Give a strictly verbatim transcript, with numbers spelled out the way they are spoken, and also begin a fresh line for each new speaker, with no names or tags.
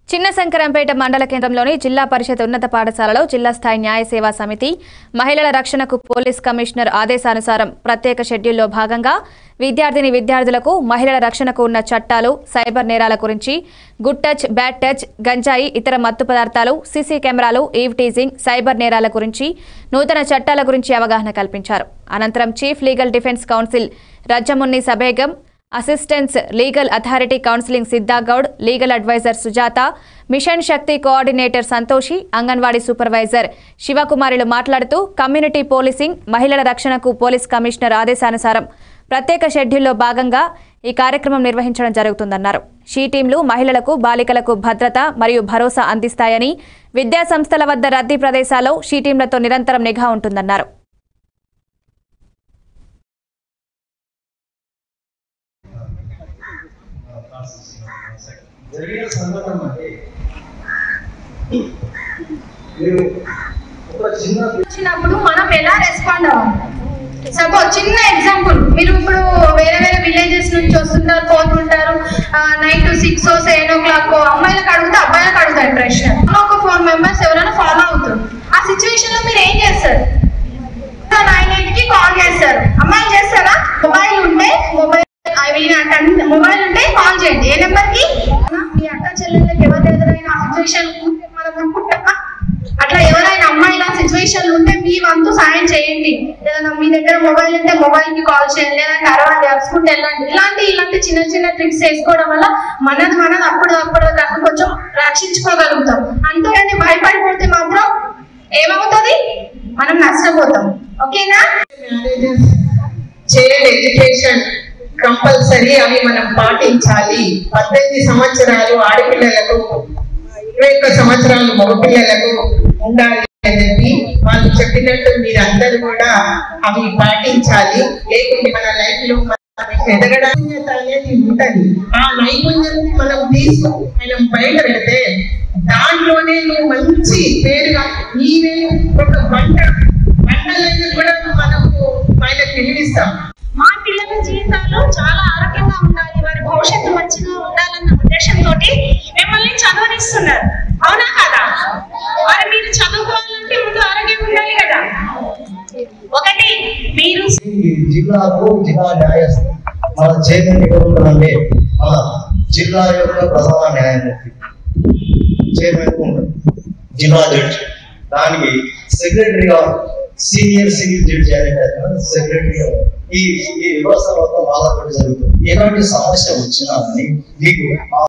చిన్నశంకరంపేట మండల కేంద్రంలోని జిల్లా పరిషత్ ఉన్నత పాఠశాలలో జిల్లా స్థాయి న్యాయ సేవా సమితి మహిళల రక్షణకు పోలీస్ కమిషనర్ ఆదేశానుసారం ప్రత్యేక షెడ్యూల్లో భాగంగా విద్యార్థిని విద్యార్థులకు మహిళల రక్షణకు ఉన్న చట్టాలు, సైబర్ నేరాల గురించి, గుడ్ టచ్, బ్యాడ్ టచ్, గంజాయి, ఇతర మత్తు పదార్థాలు, సీసీ కెమెరాలు, ఈవ్ టీజింగ్, సైబర్ నేరాల గురించి, నూతన చట్టాల గురించి అవగాహన కల్పించారు. అనంతరం chief legal defence counsel Rajjamunni Sabegam, assistance legal authority counselling Siddhagoud, legal adviser Sujatha, mission Shakti coordinator Santoshi, anganwadi supervisor శివకుమారిలు మాట్లాడుతూ కమ్యూనిటీ పోలీసింగ్, మహిళల రక్షణకు పోలీస్ కమిషనర్ ఆదేశానుసారం ప్రత్యేక షెడ్యూల్లో భాగంగా ఈ కార్యక్రమం నిర్వహించడం జరుగుతుందన్నారు. షీ టీంలు మహిళలకు, బాలికలకు భద్రత మరియు భరోసా అందిస్తాయని, విద్యా సంస్థల వద్ద రద్దీ ప్రదేశాల్లో షీ టీంలతో నిరంతరం నిఘా ఉంటుందన్నారు.
జరిగిన సందర్భం అంటే మీరు ఒక చిన్న
వచ్చినప్పుడు మనం ఎలా రెస్పాండ్ అవ్వాలి. సపోజ్ చిన్న ఎగ్జాంపుల్, మీరు ఇప్పుడు వేరే వేరే విలేజెస్ నుంచి వస్తుంటారు, పోతుంటారు, night six seven o'clock అమ్మాయిలకు అడిగితే అబ్బాయిలకు అడుగుతారు ప్రశ్న. ఒక ఫోర్ మెంబర్స్ ఎవరైనా ఫాలో అవుతారు. ఆ సిచ్యువేషన్ లో మీరు ఏం చేస్తారు? నైన్ ఎయిట్ కి కాల్ చేస్తారు. అమ్మాయిలు చేస్తారా? మొబైల్ ఉంటే మొబైల్ మొబైల్ ఉంటే కాల్ చేయండి. ఏ నెంబర్ కి? మీ అక్క చెల్లెళ్ళకి ఎవరు ఎదురైనా సిచ్యువేషన్ మనం అనుకుంటామా? అట్లా ఎవరైనా అమ్మాయిల సిచ్యువేషన్ ఉంటే మీ వంతు సాయం చేయండి. ఏదైనా మీ దగ్గర మొబైల్ ఉంటే మొబైల్ కి కాల్ చేయండి, లేదంటే అరవండి, అరుచుకుంటే వెళ్ళండి. ఇలాంటి ఇలాంటి చిన్న చిన్న ట్రిక్స్ వేసుకోవడం వల్ల మనది మనది అప్పుడు అప్పుడు కాక కొంచెం రక్షించుకోగలుగుతాం. అంతేగాని భయపడిపోతే మాత్రం ఏమవుతుంది? మనం నష్టపోతాం. ఓకేనా?
చైల్డ్ ఎడ్యుకేషన్ కంపల్సరీ, అవి మనం పాటించాలి. పద్దెనిమిది సంవత్సరాలు ఆడపిల్లలకు, ఇరవై ఒక్క సంవత్సరాలు మగపిల్లలకు ఉండాలి అని చెప్పి వాళ్ళు చెప్పినట్టు మీరందరూ కూడా అవి పాటించాలి. లేకుంటే మన లైఫ్ లో ఎదగడానికి అనేది ఉంటది. ఆ నైపుణ్యం మనం తీసుకుని మనం బయట పెడితే దాంట్లోనే నువ్వు మంచి పేరుగా నీవే ఒక వంట వంటలన్నీ కూడా మనము ఆయనకు వినిపిస్తాం.
మా పిల్లల జీవితాలు చాలా ఆరోగ్యంగా ఉండాలి, వారి భవిష్యత్తు మంచిగా ఉండాలన్న ఉద్దేశంతో మిమ్మల్ని చదవనిస్తున్నారు. అవునా కదా? మరి మీరు చదువుకోవాలంటే ముందు ఆరోగ్యం ఉండాలి కదా. ఒకటి మీరు
జిల్లాకు జిల్లా న్యాయస్థానం మన చైర్మన్ ఎవరు ఉంటారంటే మన జిల్లా యొక్క ప్రధాన న్యాయమూర్తి చైర్మన్ ఉంటారు, జిల్లా జడ్జి. దానికి సెక్రటరీగా సీనియర్ సివిల్ జడ్జి అనేది సెక్రటరీగా ఈ ఈ వ్యవస్థ మొత్తం ఆధారపడి జరుగుతుంది. ఎలాంటి సమస్య వచ్చినా మీకు